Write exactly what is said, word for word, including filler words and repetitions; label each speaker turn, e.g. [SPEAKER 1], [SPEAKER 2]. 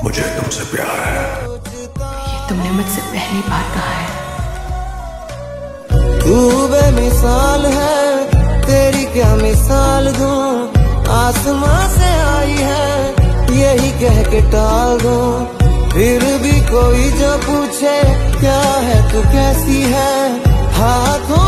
[SPEAKER 1] मुझे तुमसे प्यार है।
[SPEAKER 2] ये तुमने मुझसे पहली बार कहा है।
[SPEAKER 3] तू बेमिसाल है, तेरी क्या मिसाल दूं, आसमां से आई है यही कह के टाल दूं। फिर भी कोई जो पूछे क्या है तू कैसी है, हाथों